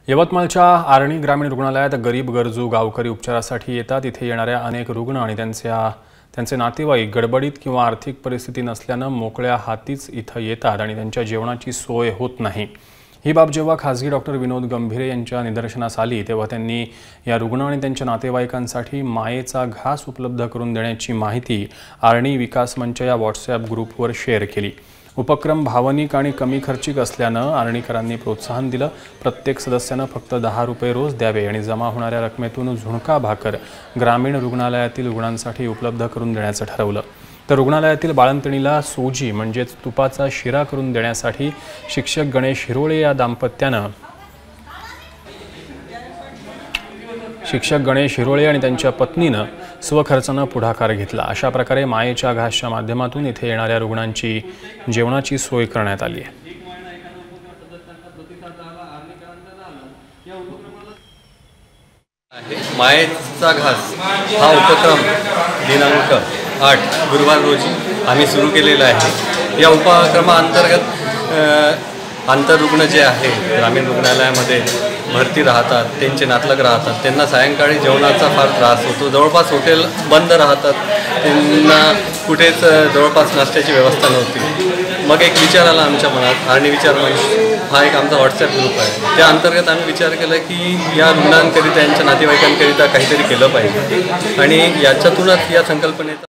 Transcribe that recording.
यवतमाळच्या आर्णी ग्रामीण रुग्णालयात गरीब गरजू गावकरी उपचारासाठी येतात। इथे येणाऱ्या अनेक रुग्ण आणि त्यांचे नातेवाईक गडबडीत किंवा आर्थिक परिस्थिती नसल्याने मोकळ्या हातीच इथे येतात आणि त्यांच्या जेवणाची सोय होत नाही। ही बाब जेव्हा खासगी डॉक्टर विनोद गंभीरे यांच्या निदर्शनास आली तेव्हा त्यांनी या रुग्ण आणि त्यांच्या नातेवाईकांसाठी मायेचा घास उपलब्ध करून देण्याची माहिती आर्णी विकास मंच या व्हॉट्सॲप ग्रुपवर शेअर केली। उपक्रम भावनिक आणि कमी खर्चिक असल्याने आर्णीकरांनी प्रोत्साहन दिलं। प्रत्येक सदस्याने फक्त 10 रुपये रोज द्यावे आणि जमा होणाऱ्या रकमेतून झुणका भाकर ग्रामीण रुग्णालयातील रुग्णांसाठी उपलब्ध करून देण्याचं ठरवलं। तर रुग्णालयातील बाळंतणीला सोजी म्हणजेच तुपाचा शिरा करून देण्यासाठी शिक्षक गणेश हिरोळे या दाम्पत्यानं आणि त्यांच्या पत्नीनं स्वखर्चाने पुढाकार घेतला। अशा प्रकारे मायेच्या घासच्या माध्यमातून इथे येणाऱ्या रुग्णांची जेवणाची सोय करण्यात आली आहे। मायेचा घास हा उपक्रम दिनांक 8 गुरुवार रोजी आम्ही सुरू केलेला आहे। या उपक्रमाअंतर्गत आंतररुग्ण जे आहे ग्रामीण रुग्णालयामध्ये भरती राहतात, त्यांचे नातलग राहतात, त्यांना सायंकाळी जेवणाचा फार त्रास होतो। जवळपास हॉटेल बंद राहतात, त्यांना कुठेच जवळपास नाश्त्याची व्यवस्था नव्हती। मग एक विचार आला आमच्या मनात, आणि विचार हा एक आमचा व्हॉट्सॲप ग्रुप आहे। त्या अंतर्गत आम्ही विचार केला की या रुग्णांकरिता, यांच्या नातेवाईकांकरिता काहीतरी केलं पाहिजे, आणि याच्यातूनच या संकल्पनेचा